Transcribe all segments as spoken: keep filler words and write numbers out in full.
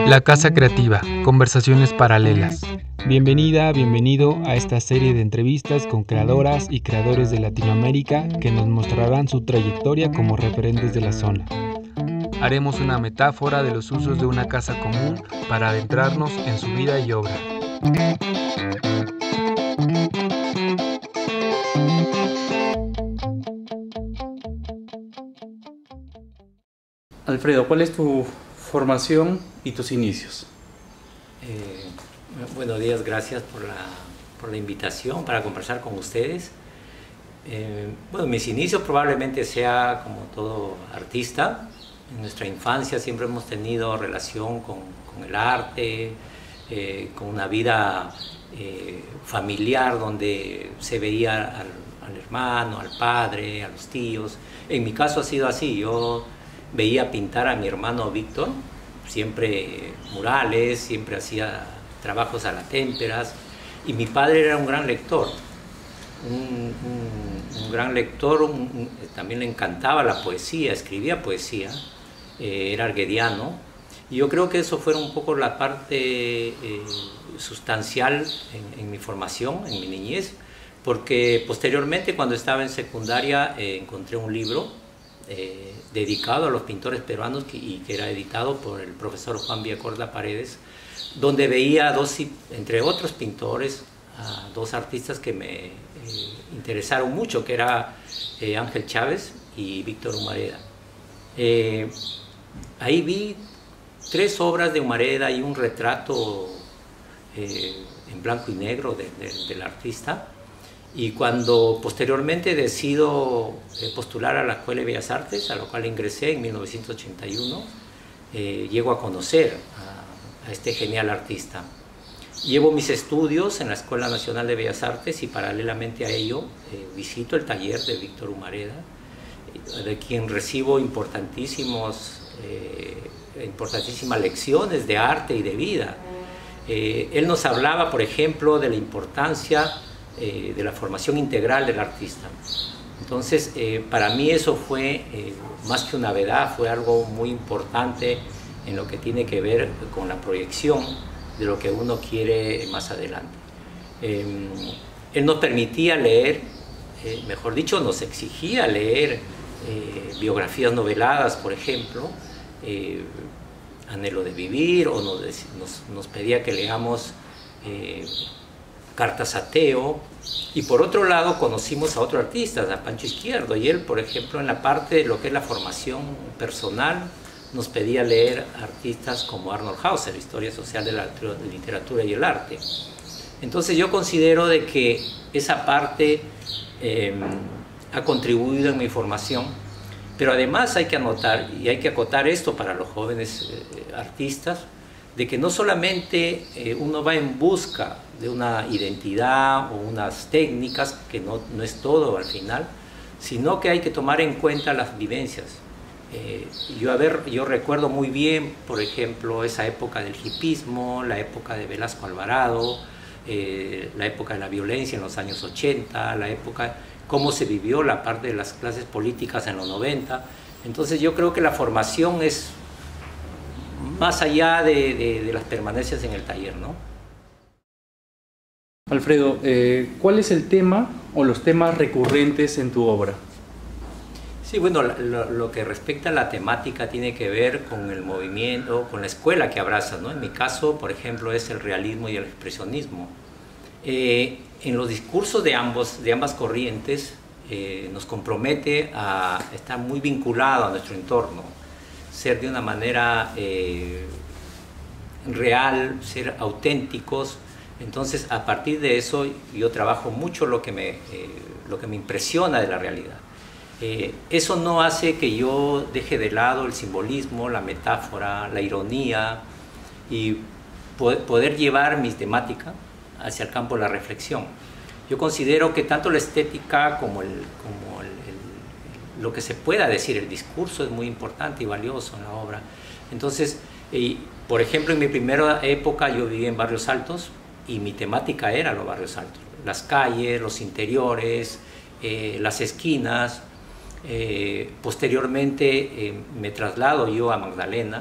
La Casa Creativa, conversaciones paralelas. Bienvenida, bienvenido a esta serie de entrevistas con creadoras y creadores de Latinoamérica que nos mostrarán su trayectoria como referentes de la zona. Haremos una metáfora de los usos de una casa común para adentrarnos en su vida y obra. Alfredo, ¿cuál es tu formación y tus inicios? Eh, buenos días, gracias por la, por la invitación para conversar con ustedes. Eh, bueno, mis inicios probablemente sea como todo artista. En nuestra infancia siempre hemos tenido relación con, con el arte, eh, con una vida eh, familiar donde se veía al, al hermano, al padre, a los tíos. En mi caso ha sido así. Yo veía pintar a mi hermano Víctor, siempre murales, siempre hacía trabajos a las témperas, y mi padre era un gran lector, un, un, un gran lector, un, un, también le encantaba la poesía, escribía poesía, eh, era arguediano, y yo creo que eso fue un poco la parte eh, sustancial en, en mi formación, en mi niñez, porque posteriormente cuando estaba en secundaria eh, encontré un libro Eh, dedicado a los pintores peruanos que, y que era editado por el profesor Juan Villacorta Paredes, donde veía dos, entre otros pintores, a dos artistas que me eh, interesaron mucho, que era eh, Ángel Chávez y Víctor Humareda. Eh, ahí vi tres obras de Humareda y un retrato eh, en blanco y negro de, de, del artista. Y cuando posteriormente decido postular a la Escuela de Bellas Artes, a la cual ingresé en mil novecientos ochenta y uno, eh, llego a conocer a, a este genial artista. Llevo mis estudios en la Escuela Nacional de Bellas Artes y paralelamente a ello eh, visito el taller de Víctor Humareda, de quien recibo importantísimos, eh, importantísimas lecciones de arte y de vida. Eh, él nos hablaba, por ejemplo, de la importancia Eh, de la formación integral del artista. Entonces, eh, para mí eso fue eh, más que una novedad, fue algo muy importante en lo que tiene que ver con la proyección de lo que uno quiere más adelante. Eh, él nos permitía leer, eh, mejor dicho, nos exigía leer eh, biografías noveladas, por ejemplo, eh, Anhelo de Vivir, o nos, nos, nos pedía que leamos eh, Cartas a Teo, y por otro lado conocimos a otro artista, a Pancho Izquierdo, y él, por ejemplo, en la parte de lo que es la formación personal, nos pedía leer artistas como Arnold Hauser, Historia Social de la Literatura y el Arte. Entonces yo considero de que esa parte eh, ha contribuido en mi formación, pero además hay que anotar, y hay que acotar esto para los jóvenes eh, artistas, de que no solamente eh, uno va en busca de una identidad o unas técnicas, que no, no es todo al final, sino que hay que tomar en cuenta las vivencias. Eh, yo, a ver, yo recuerdo muy bien, por ejemplo, esa época del hipismo, la época de Velasco Alvarado, eh, la época de la violencia en los años ochenta, la época, cómo se vivió la parte de las clases políticas en los noventa. Entonces yo creo que la formación es más allá de, de, de las permanencias en el taller, ¿no? Alfredo, eh, ¿cuál es el tema o los temas recurrentes en tu obra? Sí, bueno, lo, lo que respecta a la temática tiene que ver con el movimiento, con la escuela que abraza, ¿no? En mi caso, por ejemplo, es el realismo y el expresionismo. Eh, en los discursos de, ambos, de ambas corrientes eh, nos compromete a estar muy vinculado a nuestro entorno, ser de una manera eh, real, ser auténticos. Entonces, a partir de eso, yo trabajo mucho lo que me, eh, lo que me impresiona de la realidad. Eh, eso no hace que yo deje de lado el simbolismo, la metáfora, la ironía, y po poder llevar mi temática hacia el campo de la reflexión. Yo considero que tanto la estética como, el, como el, el, lo que se pueda decir, el discurso es muy importante y valioso en la obra. Entonces, eh, por ejemplo, en mi primera época yo vivía en Barrios Altos, y mi temática era los barrios altos, las calles, los interiores, eh, las esquinas. Eh, posteriormente eh, me traslado yo a Magdalena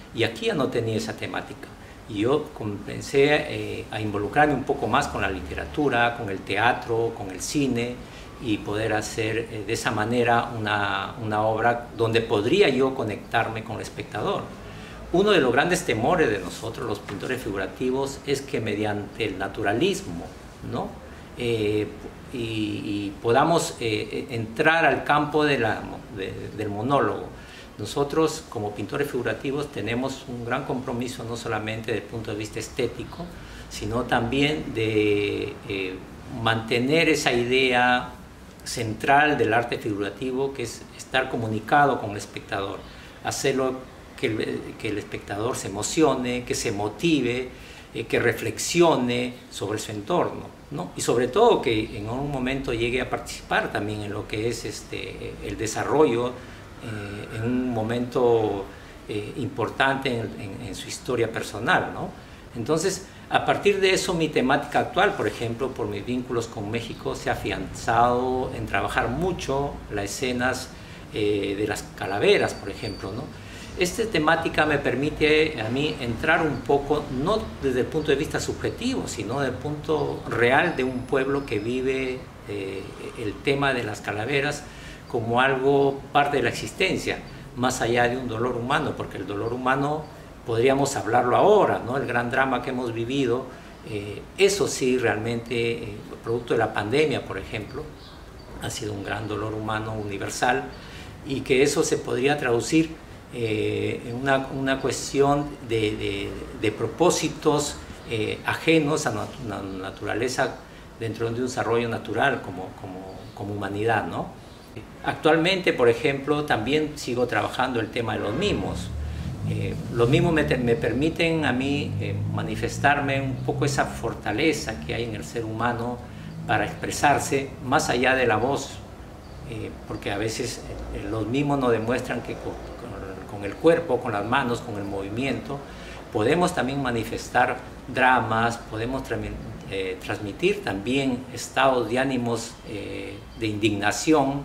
Y aquí ya no tenía esa temática. Y yo comencé eh, a involucrarme un poco más con la literatura, con el teatro, con el cine, y poder hacer eh, de esa manera una, una obra donde podría yo conectarme con el espectador. Uno de los grandes temores de nosotros, los pintores figurativos, es que mediante el naturalismo, ¿no? eh, y, y podamos eh, entrar al campo de la, de, del monólogo. Nosotros, como pintores figurativos, tenemos un gran compromiso no solamente desde el punto de vista estético, sino también de eh, mantener esa idea central del arte figurativo, que es estar comunicado con el espectador, hacerlo que el, que el espectador se emocione, que se motive, eh, que reflexione sobre su entorno, ¿no? Y sobre todo que en un momento llegue a participar también en lo que es este, el desarrollo Eh, en un momento eh, importante en, en, en su historia personal, ¿no? Entonces, a partir de eso, mi temática actual, por ejemplo, por mis vínculos con México, se ha afianzado en trabajar mucho las escenas eh, de las calaveras, por ejemplo, ¿no? Esta temática me permite a mí entrar un poco, no desde el punto de vista subjetivo, sino desde el punto real de un pueblo que vive eh, el tema de las calaveras como algo parte de la existencia, más allá de un dolor humano, porque el dolor humano podríamos hablarlo ahora, ¿no? El gran drama que hemos vivido, eh, eso sí realmente, eh, producto de la pandemia, por ejemplo, ha sido un gran dolor humano universal, y que eso se podría traducir eh, en una, una cuestión de, de, de propósitos eh, ajenos a la naturaleza dentro de un desarrollo natural como, como, como humanidad, ¿no? Actualmente, por ejemplo, también sigo trabajando el tema de los mimos. Eh, los mimos me, me permiten a mí eh, manifestarme un poco esa fortaleza que hay en el ser humano para expresarse más allá de la voz, eh, porque a veces eh, los mimos nos demuestran que con, con, con el cuerpo, con las manos, con el movimiento, podemos también manifestar dramas, podemos eh, transmitir también estados de ánimos eh, de indignación,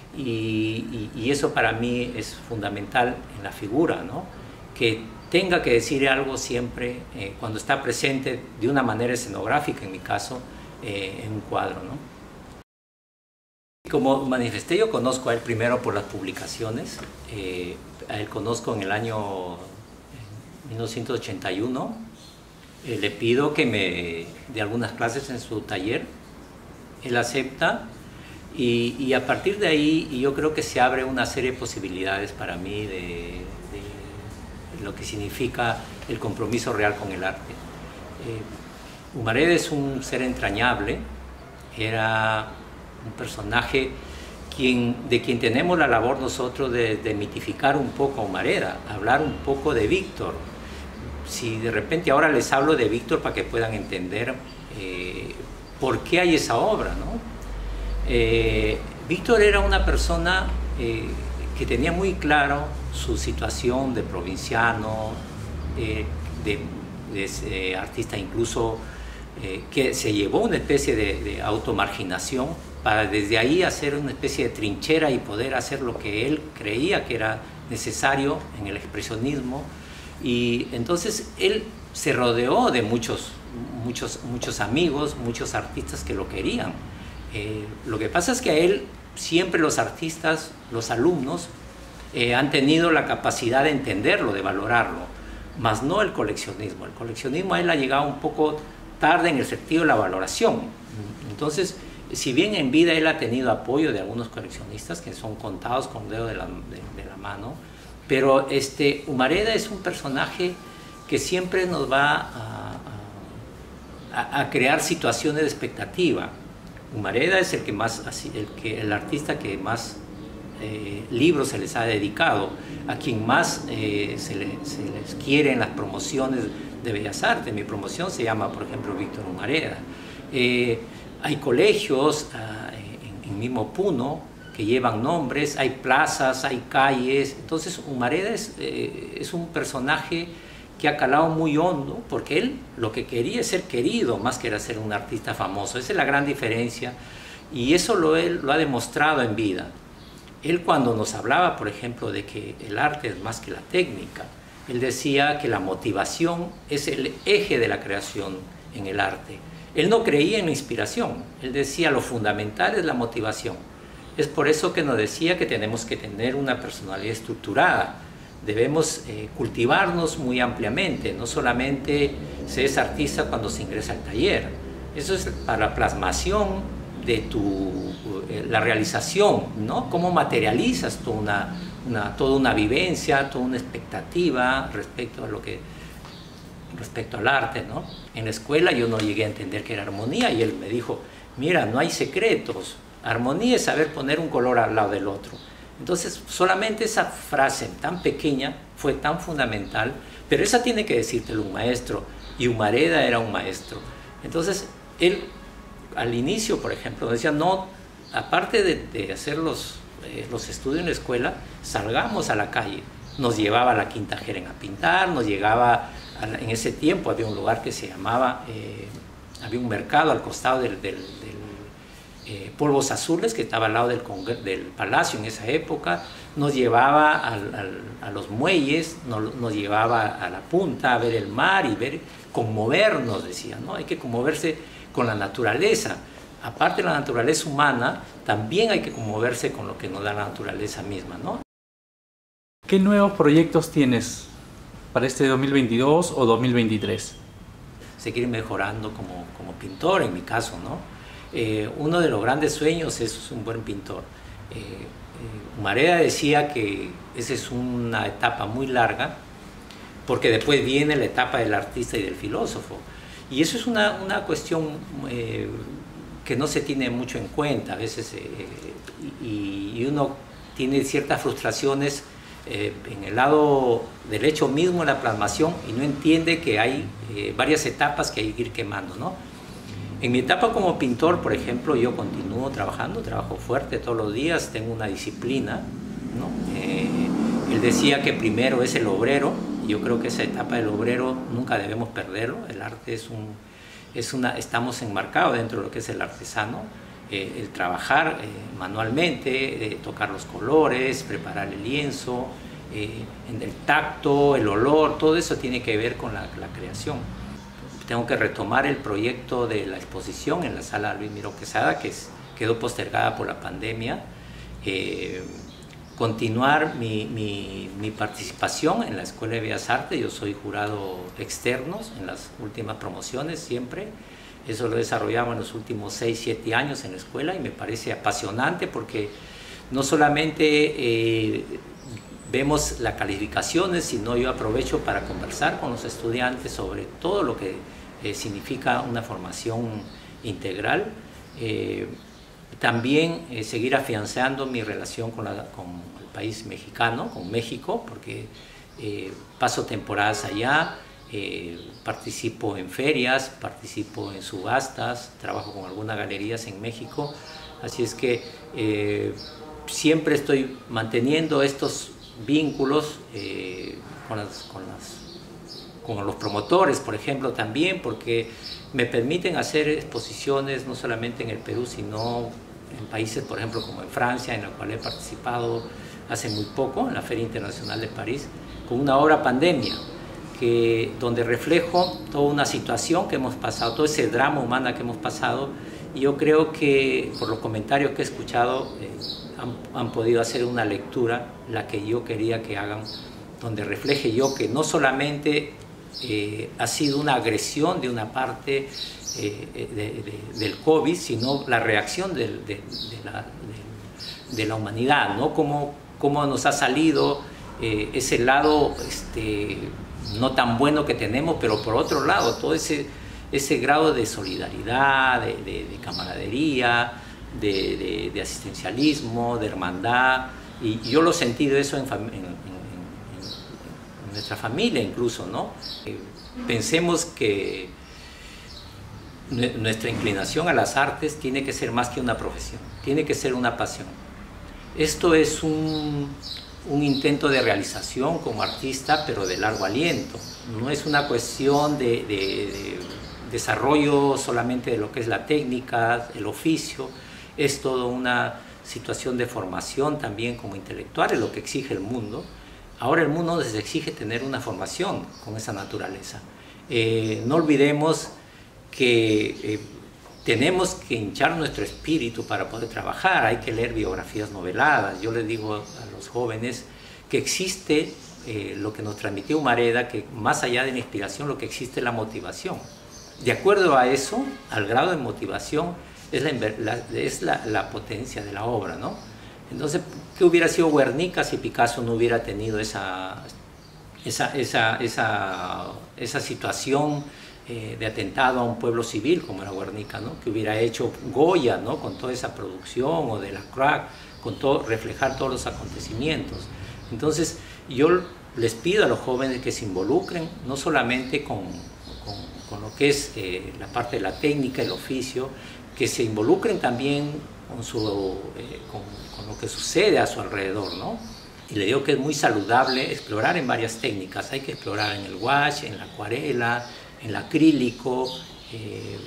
y, y, y eso para mí es fundamental en la figura, ¿no? Que tenga que decir algo siempre eh, cuando está presente de una manera escenográfica, en mi caso, eh, en un cuadro, ¿no? Como manifesté, yo conozco a él primero por las publicaciones. Eh, a él conozco en el año mil novecientos ochenta y uno. Eh, le pido que me dé algunas clases en su taller. Él acepta, y, y a partir de ahí yo creo que se abre una serie de posibilidades para mí de, de lo que significa el compromiso real con el arte. Eh, Humareda es un ser entrañable, era un personaje quien, de quien tenemos la labor nosotros de, de mitificar un poco a Humareda, hablar un poco de Víctor. Si de repente ahora les hablo de Víctor para que puedan entender eh, por qué hay esa obra, ¿no? Eh, Víctor era una persona eh, que tenía muy claro su situación de provinciano, eh, de, de eh, artista incluso eh, que se llevó una especie de, de automarginación para desde ahí hacer una especie de trinchera y poder hacer lo que él creía que era necesario en el expresionismo. Y entonces él se rodeó de muchos, muchos, muchos amigos, muchos artistas que lo querían. Eh, lo que pasa es que a él siempre los artistas, los alumnos, eh, han tenido la capacidad de entenderlo, de valorarlo, más no el coleccionismo. El coleccionismo a él ha llegado un poco tarde en el sentido de la valoración. Entonces, si bien en vida él ha tenido apoyo de algunos coleccionistas que son contados con dedo de la, de, de la mano, pero este, Humareda es un personaje que siempre nos va a, a, a crear situaciones de expectativa. Humareda es el, que más, el, que, el artista que más eh, libros se les ha dedicado, a quien más eh, se, le, se les quiere en las promociones de Bellas Artes. Mi promoción se llama, por ejemplo, Víctor Humareda. Eh, hay colegios uh, en, en mismo Puno que llevan nombres, hay plazas, hay calles. Entonces Humareda es, eh, es un personaje que ha calado muy hondo, porque él lo que quería es ser querido más que era ser un artista famoso. Esa es la gran diferencia, y eso lo, él lo ha demostrado en vida. Él, cuando nos hablaba, por ejemplo, de que el arte es más que la técnica, Él decía que la motivación es el eje de la creación en el arte. Él no creía en la inspiración, él decía lo fundamental es la motivación. Es por eso que nos decía que tenemos que tener una personalidad estructurada, debemos eh, cultivarnos muy ampliamente, no solamente se es artista cuando se ingresa al taller, eso es para la plasmación de tu, eh, la realización, ¿no? Cómo materializas tú una, una, toda una vivencia, toda una expectativa respecto a lo que respecto al arte, ¿no? En la escuela yo no llegué a entender qué era armonía y él me dijo, mira, no hay secretos, armonía es saber poner un color al lado del otro. Entonces, solamente esa frase tan pequeña fue tan fundamental, pero esa tiene que decírtelo un maestro, y Humareda era un maestro. Entonces, él al inicio, por ejemplo, decía, no, aparte de, de hacer los, eh, los estudios en la escuela, salgamos a la calle. Nos llevaba a la Quinta Jeren a pintar, nos llegaba, a la, en ese tiempo había un lugar que se llamaba, eh, había un mercado al costado del, del, del eh, Polvos Azules, que estaba al lado del, del palacio en esa época, nos llevaba al, al, a los muelles, nos, nos llevaba a la punta a ver el mar y ver, conmovernos, decía, ¿no? Hay que conmoverse con la naturaleza. Aparte de la naturaleza humana, también hay que conmoverse con lo que nos da la naturaleza misma, ¿no? ¿Qué nuevos proyectos tienes para este dos mil veintidós o dos mil veintitrés? Seguir mejorando como, como pintor, en mi caso, ¿no? Eh, uno de los grandes sueños es un buen pintor. Eh, eh, Humareda decía que esa es una etapa muy larga, porque después viene la etapa del artista y del filósofo. Y eso es una, una cuestión eh, que no se tiene mucho en cuenta a veces, eh, y, y uno tiene ciertas frustraciones eh, en el lado del hecho mismo de la plasmación y no entiende que hay eh, varias etapas que hay que ir quemando, ¿no? En mi etapa como pintor, por ejemplo, yo continúo trabajando, trabajo fuerte todos los días, tengo una disciplina, ¿no? Eh, él decía que primero es el obrero. Yo creo que esa etapa del obrero nunca debemos perderlo. El arte es un, es una, estamos enmarcados dentro de lo que es el artesano, eh, el trabajar eh, manualmente, eh, tocar los colores, preparar el lienzo, eh, el tacto, el olor, todo eso tiene que ver con la, la creación. Tengo que retomar el proyecto de la exposición en la sala Luis Miró Quesada, que es, quedó postergada por la pandemia. Eh, continuar mi, mi, mi participación en la Escuela de Bellas Artes. Yo soy jurado externo en las últimas promociones siempre. Eso lo desarrollamos en los últimos seis, siete años en la escuela y me parece apasionante porque no solamente eh, vemos las calificaciones, sino yo aprovecho para conversar con los estudiantes sobre todo lo que eh, significa una formación integral. Eh, También eh, seguir afianzando mi relación con, la, con el país mexicano, con México, porque eh, paso temporadas allá, eh, participo en ferias, participo en subastas, trabajo con algunas galerías en México, así es que eh, siempre estoy manteniendo estos vínculos eh, con, las, con, las, con los promotores, por ejemplo, también, porque me permiten hacer exposiciones no solamente en el Perú, sino en países, por ejemplo, como en Francia, en la cual he participado hace muy poco, en la Feria Internacional de París, con una obra Pandemia, que, donde reflejo toda una situación que hemos pasado, todo ese drama humano que hemos pasado, y yo creo que, por los comentarios que he escuchado, eh, han, han podido hacer una lectura, la que yo quería que hagan, donde refleje yo que no solamente Eh, ha sido una agresión de una parte eh, de, de, del COVID, sino la reacción de, de, de, la, de, de la humanidad, ¿no? Cómo, cómo nos ha salido eh, ese lado este, no tan bueno que tenemos, pero por otro lado, todo ese, ese grado de solidaridad, de, de, de camaradería, de, de, de asistencialismo, de hermandad, y yo lo he sentido eso en, en nuestra familia incluso, ¿no? Eh, pensemos que nuestra inclinación a las artes tiene que ser más que una profesión, tiene que ser una pasión. Esto es un, un intento de realización como artista, pero de largo aliento. No es una cuestión de, de, de desarrollo solamente de lo que es la técnica, el oficio, es toda una situación de formación también como intelectual, es lo que exige el mundo. ahora el mundo nos exige tener una formación con esa naturaleza. Eh, no olvidemos que eh, tenemos que hinchar nuestro espíritu para poder trabajar, hay que leer biografías noveladas. Yo les digo a los jóvenes que existe eh, lo que nos transmitió Humareda, que más allá de la inspiración lo que existe es la motivación. De acuerdo a eso, al grado de motivación, es la, la, es la, la potencia de la obra, ¿no? Entonces, ¿qué hubiera sido Guernica si Picasso no hubiera tenido esa, esa, esa, esa, esa situación eh, de atentado a un pueblo civil como era Guernica, ¿no? Que hubiera hecho Goya, ¿no? Con toda esa producción, o de la Crack, con todo, reflejar todos los acontecimientos. Entonces, yo les pido a los jóvenes que se involucren, no solamente con, con, con lo que es eh, la parte de la técnica, el oficio, que se involucren también con, su, eh, con, con lo que sucede a su alrededor, ¿no? Y le digo que es muy saludable explorar en varias técnicas. Hay que explorar en el wash, en la acuarela, en el acrílico, eh,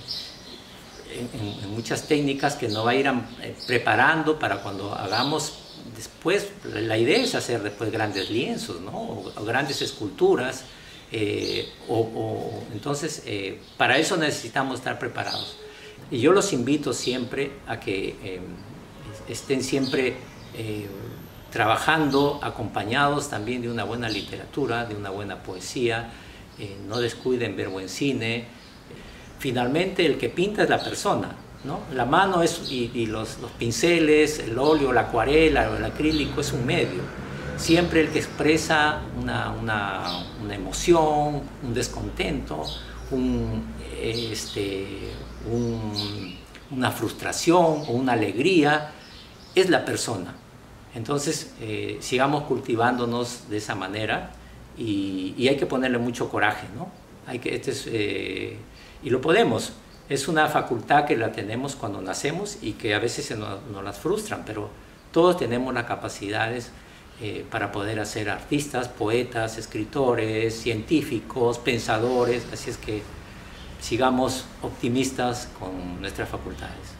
en, en, en muchas técnicas que nos va a ir a, eh, preparando para cuando hagamos después. La idea es hacer después grandes lienzos, ¿no? o, o grandes esculturas. Eh, o, o, entonces, eh, para eso necesitamos estar preparados. Y yo los invito siempre a que eh, estén siempre eh, trabajando, acompañados también de una buena literatura, de una buena poesía, eh, no descuiden ver buen cine. Finalmente, el que pinta es la persona, ¿no? La mano es, y, y los, los pinceles, el óleo, la acuarela, el acrílico es un medio. Siempre el que expresa una, una, una emoción, un descontento, un, este, un, una frustración o una alegría, es la persona. Entonces, eh, sigamos cultivándonos de esa manera y, y hay que ponerle mucho coraje, ¿no? Hay que, este es, eh, y lo podemos. Es una facultad que la tenemos cuando nacemos y que a veces se nos, nos las frustran, pero todos tenemos las capacidades eh, para poder ser artistas, poetas, escritores, científicos, pensadores. Así es que sigamos optimistas con nuestras facultades.